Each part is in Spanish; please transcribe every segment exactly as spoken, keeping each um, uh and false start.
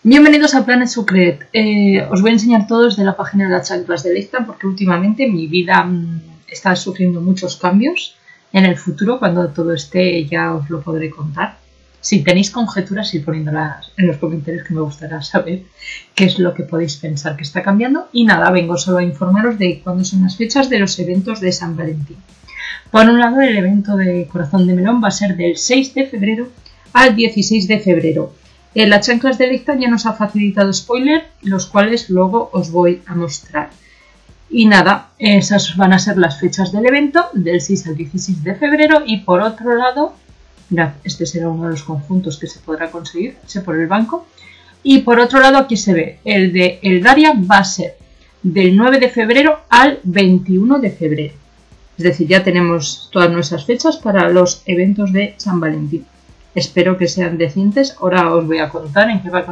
Bienvenidos a Planet Sucret. Eh, os voy a enseñar todo desde la página de las chanclas de Leicester porque últimamente mi vida mmm, está sufriendo muchos cambios. En el futuro, cuando todo esté, ya os lo podré contar. Si tenéis conjeturas, ir poniéndolas en los comentarios, que me gustaría saber qué es lo que podéis pensar que está cambiando. Y nada, vengo solo a informaros de cuándo son las fechas de los eventos de San Valentín. Por un lado, el evento de Corazón de Melón va a ser del seis de febrero al dieciséis de febrero. En las chanclas de Leicester ya nos ha facilitado spoiler, los cuales luego os voy a mostrar. Y nada, esas van a ser las fechas del evento, del seis al dieciséis de febrero. Y por otro lado, mirad, este será uno de los conjuntos que se podrá conseguir, ese por el banco. Y por otro lado, aquí se ve, el de Eldaria va a ser del nueve de febrero al veintiuno de febrero. Es decir, ya tenemos todas nuestras fechas para los eventos de San Valentín. Espero que sean decentes. Ahora os voy a contar en qué va a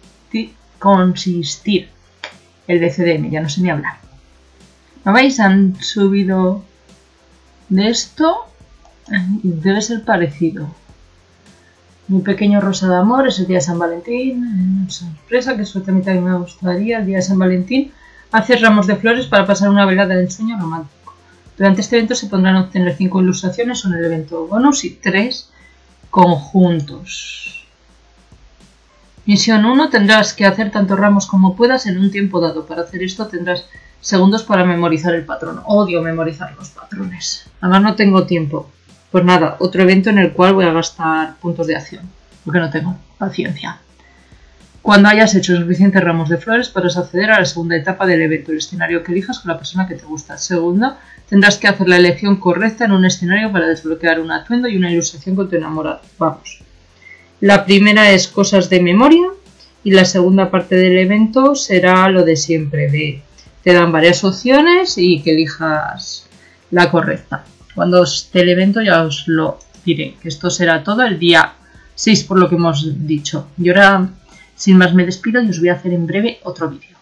consistir el D C D M. Ya no sé ni hablar. ¿No veis? Han subido de esto. Debe ser parecido. Mi pequeño rosa de amor es el día de San Valentín. Una sorpresa que suerte a mí también me gustaría. El día de San Valentín. Haces ramos de flores para pasar una velada del sueño romántico. Durante este evento se podrán obtener cinco ilustraciones en el evento bonus y tres conjuntos. Misión uno. Tendrás que hacer tantos ramos como puedas en un tiempo dado. Para hacer esto tendrás segundos para memorizar el patrón. Odio memorizar los patrones. Además no tengo tiempo. Pues nada, otro evento en el cual voy a gastar puntos de acción. Porque no tengo paciencia. Cuando hayas hecho suficientes ramos de flores podrás acceder a la segunda etapa del evento. El escenario que elijas con la persona que te gusta. Segundo, tendrás que hacer la elección correcta en un escenario para desbloquear un atuendo y una ilustración con tu enamorado. Vamos. La primera es cosas de memoria y la segunda parte del evento será lo de siempre. De, te dan varias opciones y que elijas la correcta. Cuando esté el evento ya os lo diré, que esto será todo el día seis por lo que hemos dicho. Y ahora, sin más, me despido y os voy a hacer en breve otro vídeo.